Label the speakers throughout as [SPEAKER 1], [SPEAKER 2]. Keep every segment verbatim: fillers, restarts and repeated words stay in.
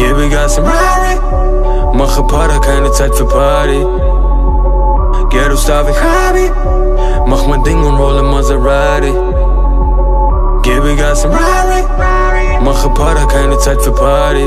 [SPEAKER 1] Gebe Gas im Rari, mache Para, keine Zeit für Party. Ghetto Star wie Habi, mach mein Ding und rolle Maserati. Gebe Gas im Rari, mache Para, keine Zeit für Party.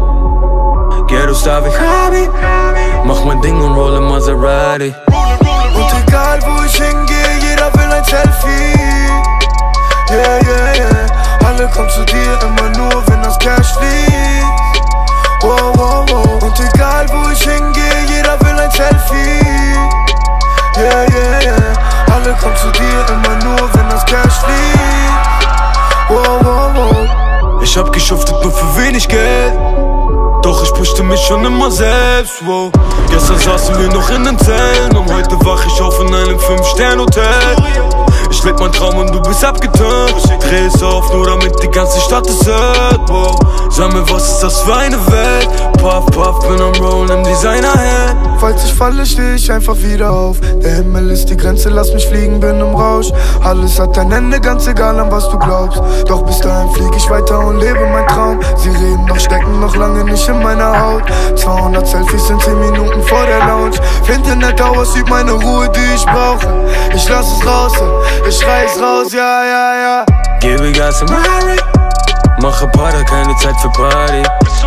[SPEAKER 1] Ghetto Star wie Habi, mach mein Ding und rolle Maserati.
[SPEAKER 2] Und egal wo ich hingehe, jeder will ein Selfie. Yeah, yeah, yeah. Alle kommen zu dir immer nur, wenn das Cash fließt. Wow, wow, wow. Und egal wo ich hingehe, jeder will ein Selfie. Yeah, yeah, yeah. Alle kommen zu dir immer nur, wenn das Cash fließt. Wow, wow, wow.
[SPEAKER 1] Ich hab geschuftet nur für wenig Geld, doch ich pushte mich schon immer selbst, wow. Gestern saßen wir noch in den Zellen und heute wach ich auf in einem fünf Sterne Hotel. Ich leb mein Traum und du bist abgeturnt. Dreh es auf, nur damit die ganze Stadt es hört, wow. Sag mir, was ist das für eine Welt? Puff, puff, bin am Roll im Designer-Hand.
[SPEAKER 2] Falls ich falle, steh ich einfach wieder auf. Der Himmel ist die Grenze, lass mich fliegen, bin im Rausch. Alles hat ein Ende, ganz egal an was du glaubst. Doch bis dahin flieg ich weiter und lebe mein Traum. Sie reden, doch stecken noch lange nicht in meiner Haut. zweihundert Selfies in zehn Minuten vor der Lounge. Internet Hours übt meine Ruhe, die ich brauche. Ich lass es raus, ich schrei es raus, ja, ja, ja.
[SPEAKER 1] Gebe Gas im Rari, mache Para, keine Zeit für Party.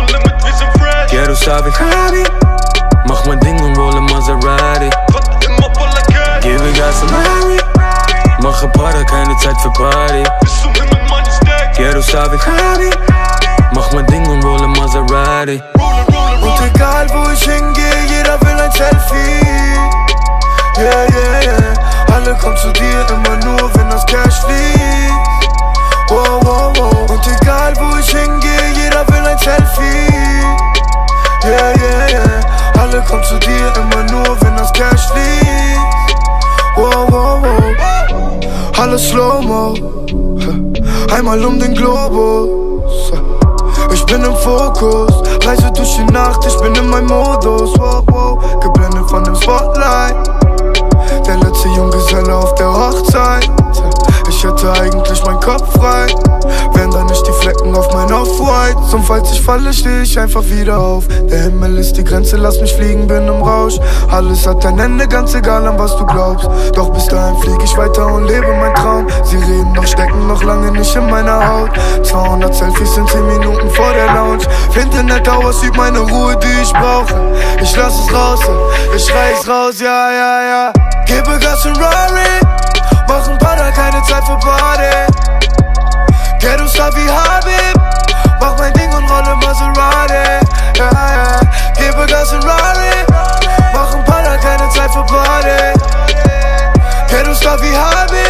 [SPEAKER 1] Ghetto Star wie Habi, mach mein Ding und rolle Maserati. Gebe Gas im Rari, mache Para, keine Zeit für Party. Ghetto Star wie Habi, mach mein Ding und rolle Maserati.
[SPEAKER 2] Und egal wo ich hingehe, jeder will ein Selfie. Yeah, yeah, yeah. Alle kommen zu dir immer nur, wenn das Cash fließt. Wow, wow, wow. Und egal wo ich hingehe, jeder will ein Selfie. Yeah, yeah, yeah. Alle kommen zu dir immer nur, wenn das Cash fließt. Wow, wow, wow. Alles Slow-Mo, einmal um den Globus. Ich bin im Fokus, reise durch die Nacht, ich bin in meinem Modus. Wow, wow. Geblendet von dem Spotlight, der letzte Junggeselle auf der Hochzeit. Ich hätte eigentlich meinen Kopf frei, wären da nicht die Flecken auf mein Off-White. Und falls ich falle, steh ich einfach wieder auf. Der Himmel ist die Grenze, lass mich fliegen, bin im Rausch. Alles hat ein Ende, ganz egal an was du glaubst. Doch bis dahin flieg ich weiter und lebe mein Traum. Sie reden, doch stecken noch lange nicht in meiner Haut. zweihundert Selfies in zehn Minuten vor der Lounge. Internet Hours übt meine Ruhe, die ich brauche. Ich lass es raus, ich schrei es raus, ja, ja, ja. Gebe Gas in Rari, mach ein Para, keine Zeit für Party. Ghetto Star wie Habib, mach mein Ding und rolle Maserati. Ja, ja. Gebe Gas in Rari, mach ein Para, keine Zeit für Party. Ghetto Star wie Habib.